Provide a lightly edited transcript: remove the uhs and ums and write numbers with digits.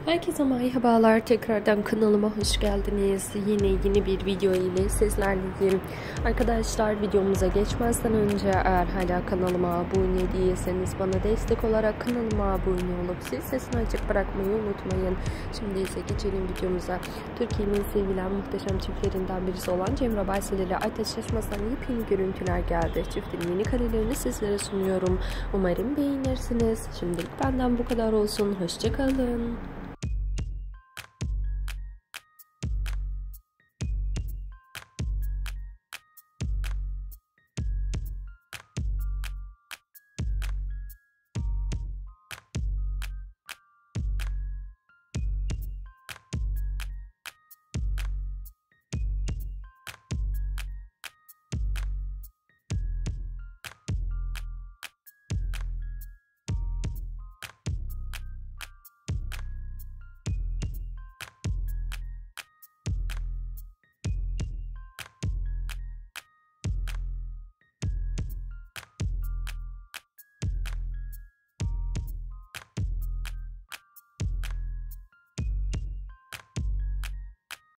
Herkese merhabalar. Tekrardan kanalıma hoş geldiniz. Yine bir video ile sizlerleyim. Arkadaşlar, videomuza geçmezden önce eğer hala kanalıma abone değilseniz bana destek olarak kanalıma abone olup zil sesini açık bırakmayı unutmayın. Şimdi ise geçelim videomuza. Türkiye'nin sevilen muhteşem çiftlerinden birisi olan Cemre Baysel ile Aytaç Yaşmaz'dan yepyeni görüntüler geldi. Çiftin yeni karelerini sizlere sunuyorum. Umarım beğenirsiniz. Şimdilik benden bu kadar olsun. Hoşça kalın.